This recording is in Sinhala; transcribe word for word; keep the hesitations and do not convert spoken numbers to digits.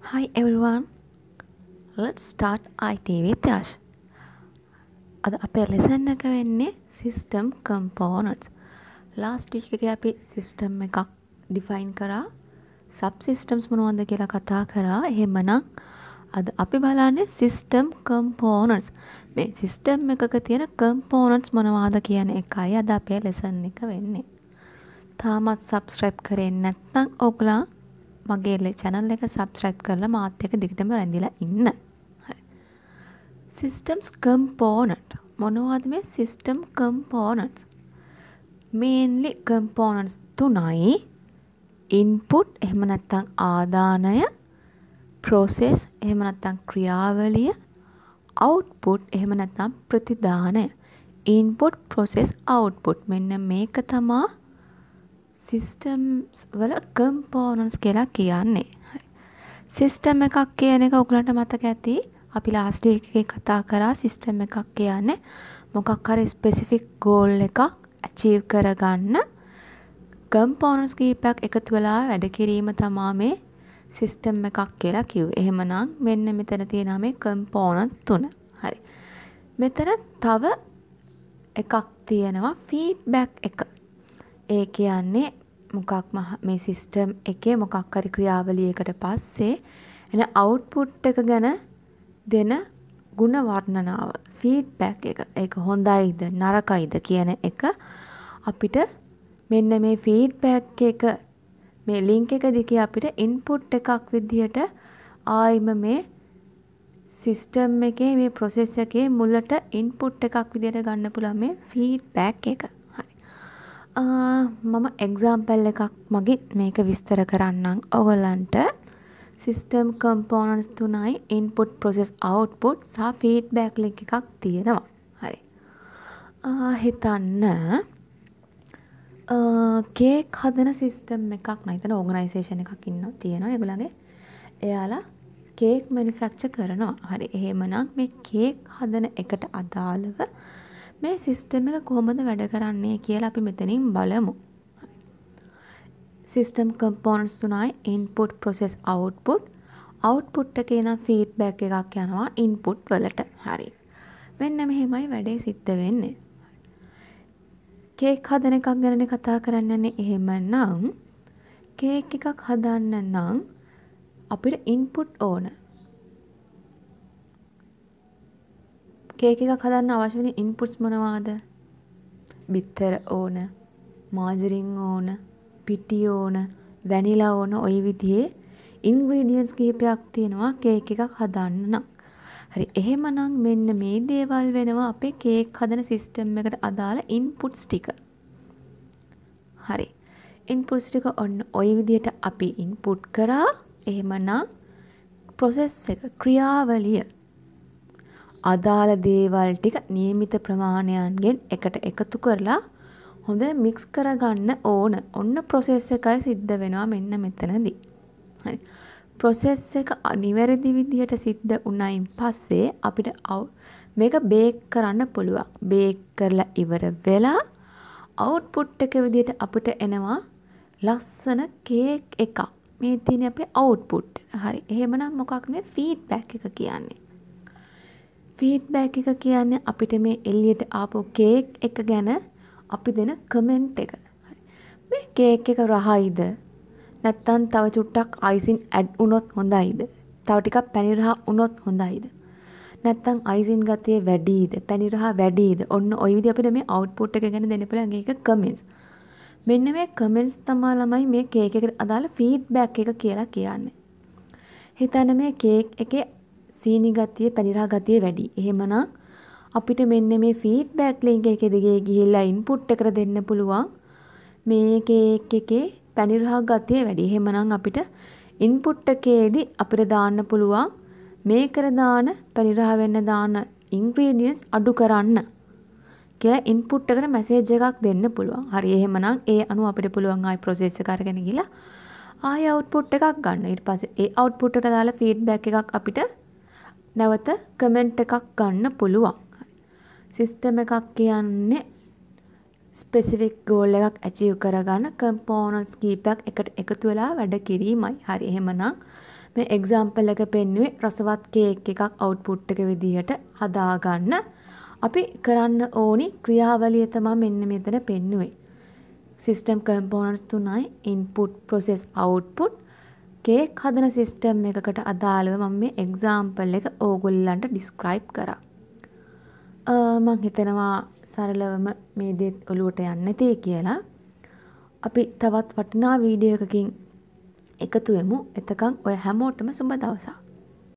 Hi everyone, let's start I T with Yash. අද අපේ lesson එක වෙන්නේ system components. Last week එකේ අපි system එකක් define කරා. Subsystems මොනවද කියලා කතා කරා. එහෙමනම් අද අපි බලන්නේ system components. මේ system එකක තියෙන components මොනවද කියන එකයි අද අපේ lesson එක වෙන්නේ. තාමත් subscribe කරේ නැත්නම් ඔයගොල්ලෝ මගේ channel එක subscribe කරලා මාත් එක්ක දිගටම රැඳිලා ඉන්න. හරි. Systems component. මොනවද මේ system components? Mainly components තුනයි. Input එහෙම නැත්නම් ආදානය, process එහෙම නැත්නම් ක්‍රියාවලිය, output එහෙම නැත්නම් ප්‍රතිදානය. Input, process, output. මෙන්න මේක තමයි systems වල components කියලා කියන්නේ. system එකක් කියන එක ඔයගලන්ට මතක ඇති. අපි last week එකේ කතා කරා system එකක් කියන්නේ මොකක් හරි specific goal එකක් achieve කරගන්න components කීපයක් එකතු වෙලා වැඩ කිරීම තමයි මේ system එකක් කියලා කිව්වේ. එහෙමනම් මෙන්න මෙතන තියෙනවා මේ component තුන. හරි. මෙතන තව එකක් තියෙනවා feedback එක. ඒ කියන්නේ මොකක් මේ සිස්ටම් එකේ මොකක් හරි ක්‍රියාවලියකට පස්සේ එන අවුට්පුට් එක ගැන දෙන ಗುಣ වර්ණනාව ෆීඩ්බැක් එක. ඒක හොඳයිද නරකයිද කියන එක අපිට මෙන්න මේ ෆීඩ්බැක් එක මේ ලින්ක් එක දිගේ අපිට ඉන්පුට් එකක් විදිහට ආයිම මේ සිස්ටම් එකේ මේ ප්‍රොසෙස් එකේ මුලට ඉන්පුට් එකක් විදිහට ගන්න පුළුවන් මේ ෆීඩ්බැක් එක. මම එක්සාම්පල් එකක් මගින් මේක විස්තර කරන්නම් ඔයගලන්ට. system components තුනයි input, process, output සහ feedback link එකක් තියෙනවා. හරි. හිතන්න කේක් හදන system එකක් නෑ. එතන organisation එකක් ඉන්න තියෙනවා ඒගොල්ලන්ගේ. එයාලා කේක් manufacture කරනවා. හරි. එහෙමනම් මේ කේක් හදන එකට අදාළව මේ සිස්ටම් එක කොහොමද වැඩ කරන්නේ කියලා අපි මෙතනින් බලමු. සිස්ටම් components තුනයි input, process, output. output එකේ නම් feedback එකක් යනවා input වලට. හරි. මෙන්න මෙහෙමයි වැඩේ සිද්ධ වෙන්නේ. කේක් හදන එකක් ගැනනේ කතා කරන්නේ. එහෙමනම් කේක් එකක් හදන්න නම් අපිට input ඕන. කේක් එකක් හදන්න අවශ්‍ය වෙන ඉන්පුට්ස් මොනවාද? බිත්තර ඕන, මාජරින් ඕන, පිටි ඕන, වැනිලා ඕන. ওই විදිහේ ඉන්ග්‍රීඩියන්ට්ස් කිහිපයක් තියෙනවා කේක් එකක් හදන්න නම්. හරි. එහෙමනම් මෙන්න මේ දේවල් වෙනවා අපේ කේක් හදන සිස්ටම් එකට අදාළ ඉන්පුට්ස් ටික. හරි. ඉන්පුට්ස් ටික ඔන්න ওই විදිහට අපි ඉන්පුට් කරා. එහෙමනම් process එක ක්‍රියාවලිය අදාළ දේවල් ටික නියමිත ප්‍රමාණයන්ගෙන් එකට එකතු කරලා හොඳට මික්ස් කරගන්න ඕන. ඔන්න process එකයි සිද්ධ වෙනවා මෙන්න මෙතනදී. හරි. process එක නිවැරදි විදිහට සිද්ධ වුණයින් පස්සේ අපිට මේක බේක් කරන්න පුළුවන්. බේක් කරලා ඉවර වෙලා output එක විදිහට අපිට එනවා ලස්සන කේක් එකක්. මේ තියෙන අපේ output එක. හරි. එහෙමනම් මොකක්ද මේ feedback එක කියන්නේ? ෆීඩ්බැක් එක කියන්නේ අපිට මේ එළියට ආපු කේක් එක ගැන අපි දෙන කමෙන්ට් එක. මේ කේක් එක රහයිද? නැත්තම් තව චුට්ටක් අයිසින් ඇඩ් වුණොත් හොඳයිද? තව ටිකක් පැණි රහ වුණොත් හොඳයිද? නැත්තම් අයිසින් ගතිය වැඩිද? පැණි රහ වැඩිද? ඔන්න ওই විදිහ අපිට මේ අවුට්පුට් එක ගැන දෙන්න පුළුවන් ඒක කමෙන්ට්ස්. මෙන්න මේ කමෙන්ට්ස් තමයි ළමයි මේ කේක් එකට අදාළ ෆීඩ්බැක් එක කියලා කියන්නේ. හිතන්න මේ කේක් එකේ සීනි ගතිය, පැණි රහ ගතිය වැඩි. එහෙමනම් අපිට මෙන්න මේ ෆීඩ්බැක් ලින්ක් එකේ දිගේ ගිහිල්ලා ඉන්පුට් එකට දෙන්න පුළුවන් මේ කේක් එකේ පැණි රහ ගතිය වැඩි. එහෙමනම් අපිට ඉන්පුට් එකේදී අපිට දාන්න පුළුවන් මේකට දාන පැණි රහ වෙන්න දාන ඉන්ග්‍රීඩියන්ට්ස් අඩු කරන්න කියලා ඉන්පුට් එකට මැසේජ් එකක් දෙන්න පුළුවන්. හරි. එහෙමනම් ඒ අනුව අපිට පුළුවන් ආයි process එක අරගෙන ගිහලා ආයි output එකක් ගන්න. ඊට පස්සේ ඒ output එකට දාලා feedback එකක් අපිට නැවත කමෙන්ට් එකක් ගන්න පුළුවන්. සිස්ටම් එකක් කියන්නේ ස්පෙસિෆික් ගෝල් එකක් achieve කරගන්න components කීපයක් එකට එකතු වෙලා වැඩ කිරීමයි. හරි. එහෙමනම් මේ එක්සැම්පල් එක පෙන්නුවේ රසවත් කේක් එකක් අවුට්පුට් එක විදිහට හදාගන්න. අපි කරන්න ඕනි ක්‍රියාවලිය තමයි මෙන්න මෙතන පෙන්නුවේ. සිස්ටම් කම්පෝනන්ට්ස් තුනයි ඉන්පුට් ප්‍රොසෙස් අවුට්පුට්. කේක් හදන සිස්ටම් එකකට අදාළව මම මේ එක්සැම්පල් එක ඕගොල්ලන්ට ඩිස්ක්‍රයිබ් කරා. මම හිතනවා සරලවම මේ දේ ඔලුවට යන්නේ නැtei කියලා. අපි තවත් වටිනා වීඩියෝ එකකින් එකතු වෙමු. එතකන් ඔය හැමෝටම සුබ දවසක්.